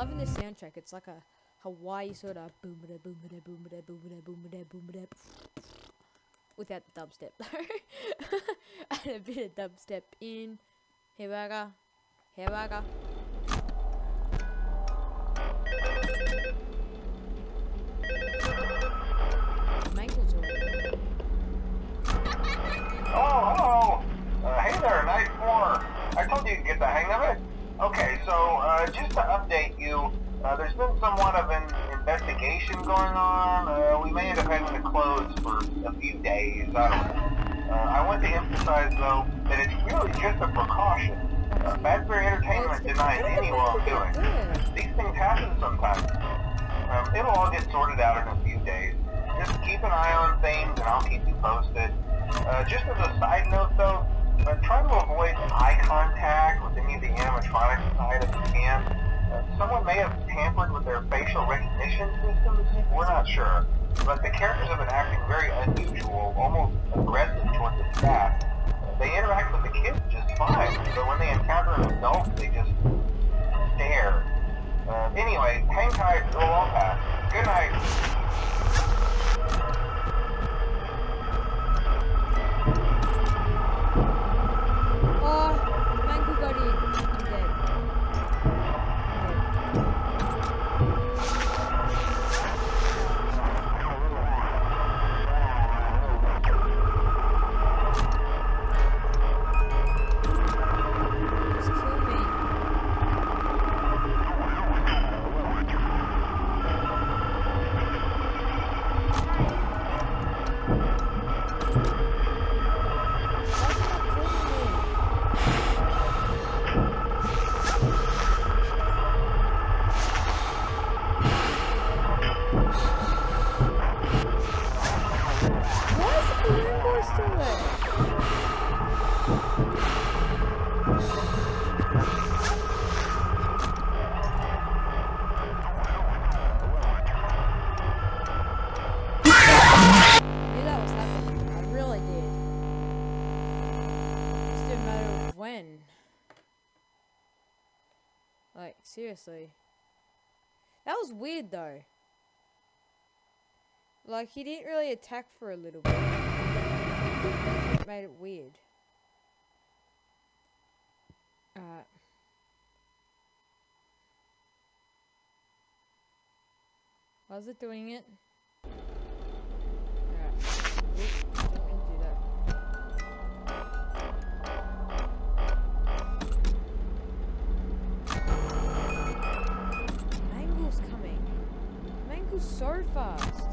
loving this soundtrack. It's like a Hawaii sort of boom da boom da boom da boom da boom da boom da without the dubstep though. And a bit of dubstep in. Here we go. Here we go. Mankle's already. Oh, hello. Hey there, night 4. I told you to get the hang of it. Okay, so just to update you, there's been somewhat of an investigation going on. We may end up having to close for a few days. I don't know. I want to emphasize, though, that it's really just a precaution. Fazbear Entertainment denies any wrongdoing. These things happen sometimes. It'll all get sorted out in a few days. Just keep an eye on things, and I'll keep you posted. Just as a side note, though, try to avoid eye contact with any of the animatronic side if you can. Someone may have tampered with their facial recognition systems. We're not sure. But the characters have been acting very unusual, almost aggressive towards the staff. They interact with the kids just fine, but when they encounter an adult, they just stare. Anyway, hang tight, it'll all pass. Good night. Oh, Mango got in. I'm dead. Just kill me. Like, seriously. That was weird, though. Like, he didn't really attack for a little bit. It made it weird. Alright. Was it doing it? Alright. Don't do that. So fast.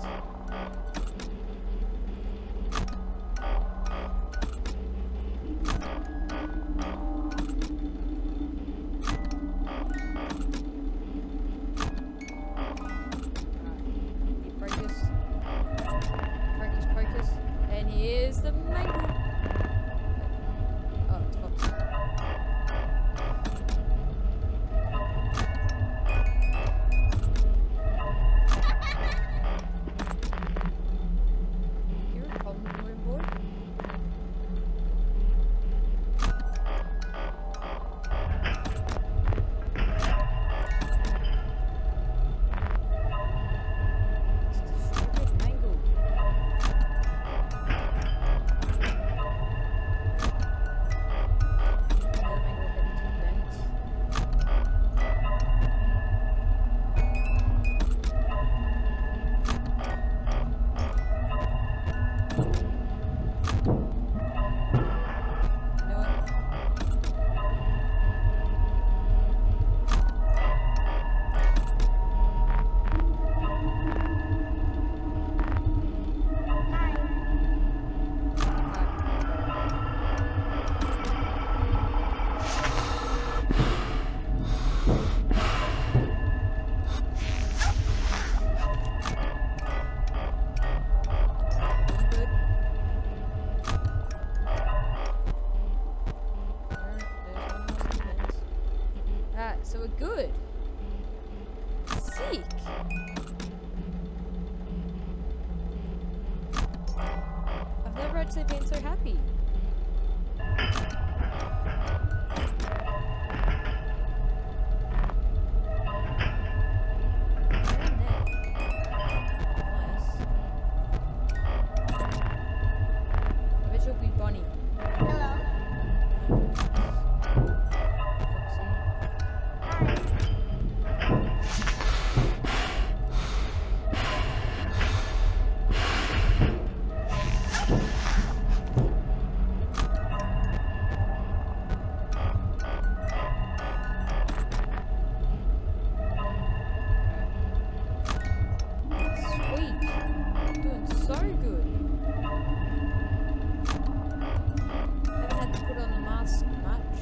Focus. And here's the mango. Oh, it's Fox. So we're good. Sick. I've never actually been so happy. so good. Haven't had to put on the mask much.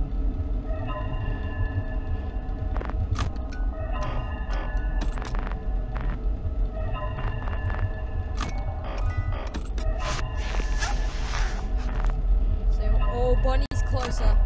So, oh, Bonnie's closer.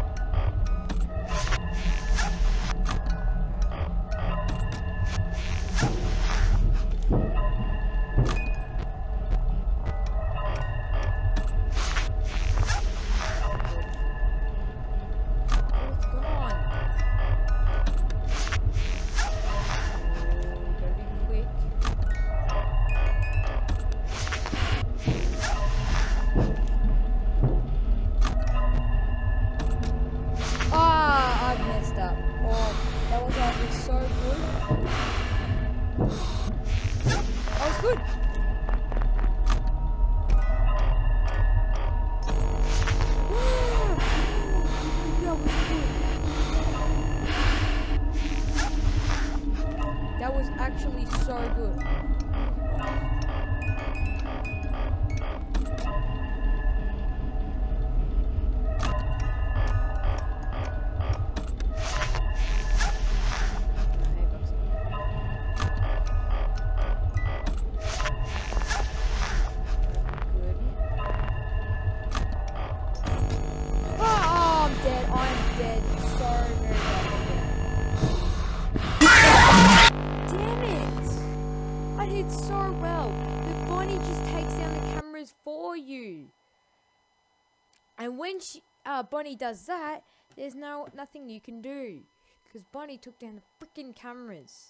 And when Bonnie does that, there's nothing you can do, because Bonnie took down the freaking cameras.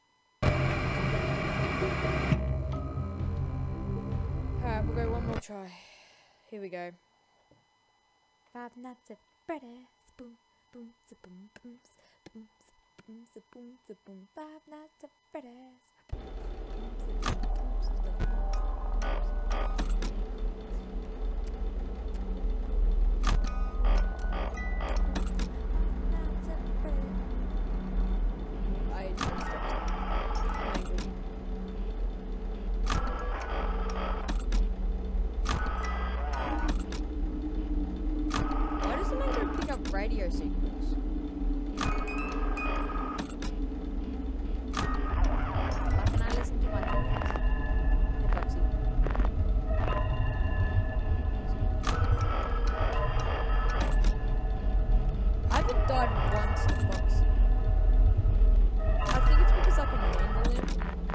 Alright, we'll go one more try. Here we go. Five Nights at Freddy's. Boom, boom, boom, boom, boom, boom, boom, boom. Five Nights at Freddy's. Radio signals. Can I listen to my thoughts? Hey, Foxy. I haven't died once to Foxy. I think it's because I can handle him.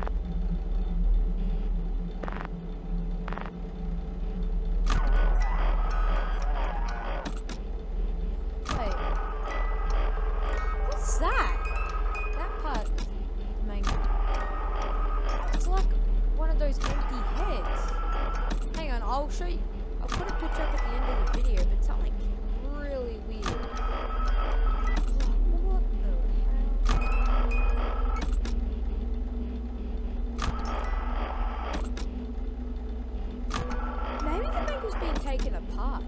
I'll show you. I'll put a picture up at the end of the video, but something really weird. What the hell? Maybe the mango's being taken apart.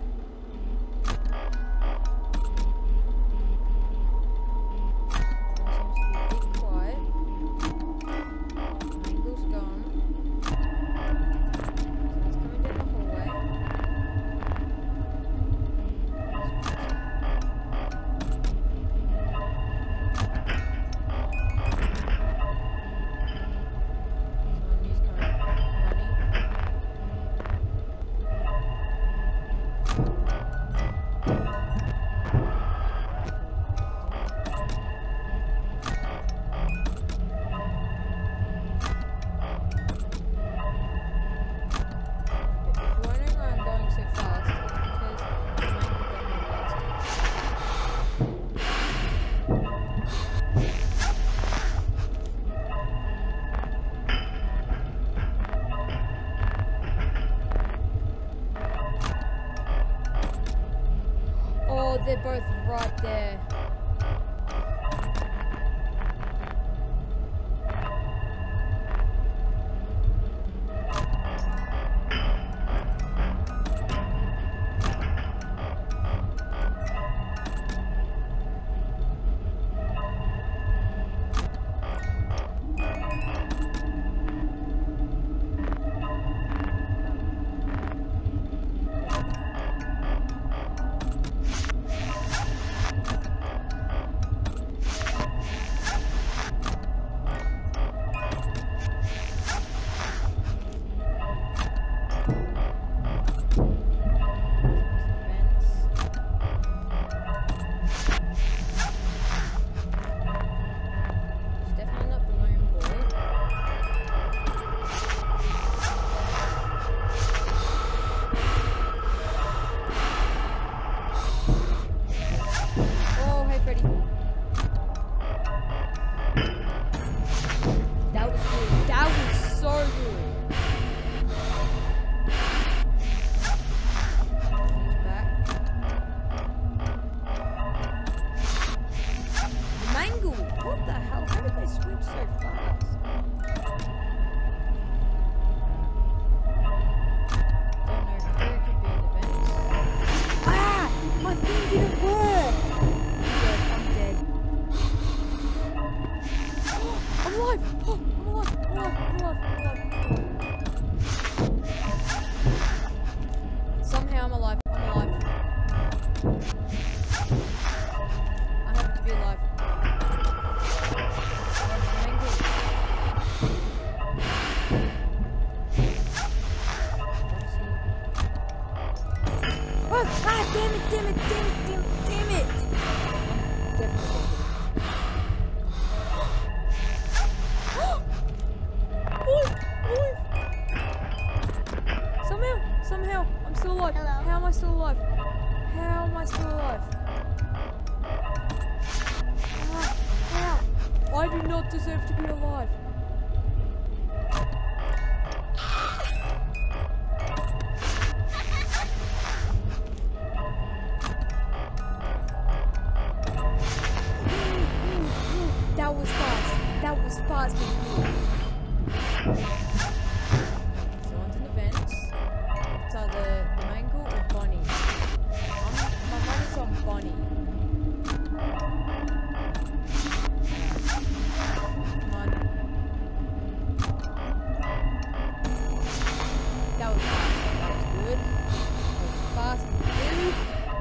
What the hell? How did they switch so fast? Don't know who could be in events. Ah! My thing didn't work! Good, I'm dead. I'm alive! Oh, I'm alive! I'm alive! I'm alive! I'm alive! Somehow I'm alive. I'm alive. I happen to be alive. Oh, ah, damn it, damn it, damn it, damn it, damn it! Definitely. Somehow, I'm still alive. Hello. How am I still alive? How am I still alive? How? I do not deserve to be alive. That was fast. That was fast. So onto the vents. It's either the mangle or Bonnie. My money's on Bonnie. Come on. That was fast. That was good. That was fast and good.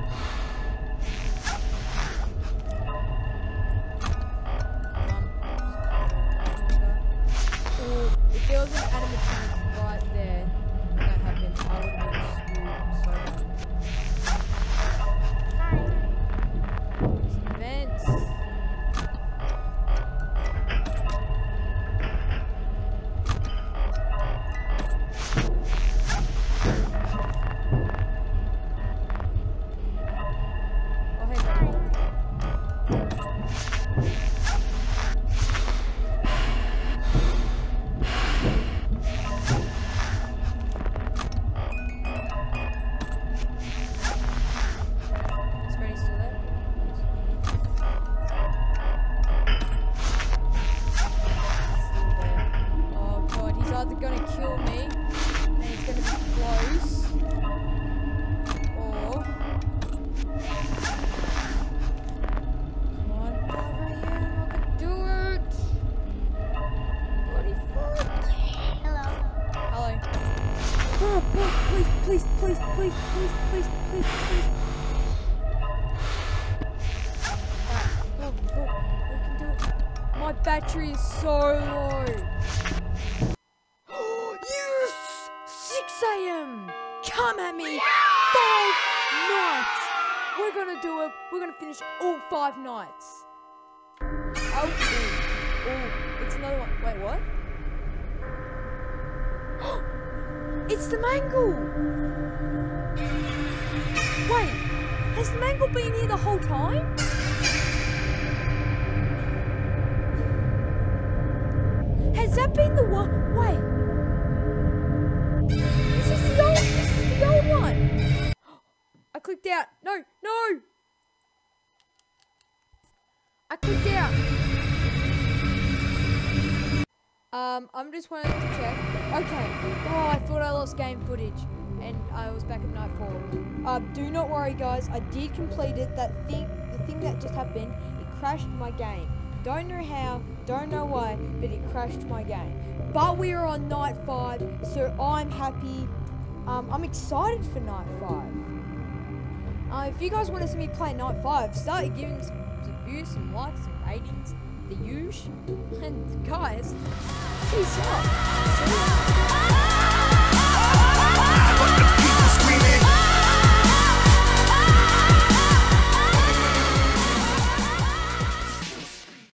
If there was an animatronic right there when that happened, I would have been screwed so bad. There's events. Oh, hey, buddy. Is Freddys still there? Still there. Oh god, he's either gonna kill me and he's gonna be close, or come on, 5 AM, I can do it! Bloody fuck! Hello. Hello. Oh, please, please, please, please, please, please, please, please. Alright, we can do it. My battery is so low. Yes! 6 AM! Come at me! 5 nights! We're gonna do it. We're gonna finish all 5 nights. Oh, it's another one. Wait, what? It's the mangle! Wait, has the mangle been here the whole time? Has that been the one? Wait. This is the old one. I clicked out. No. I clicked out. I'm just wanting to check. Okay. Oh, I thought I lost game footage, and I was back at nightfall. Do not worry, guys. I did complete it. The thing that just happened, it crashed my game. Don't know how, don't know why, but it crashed my game. But we are on night 5, so I'm happy. I'm excited for night 5. If you guys want to see me play night 5, start giving some views, some likes, some ratings, the usual. And guys, peace out. See ya.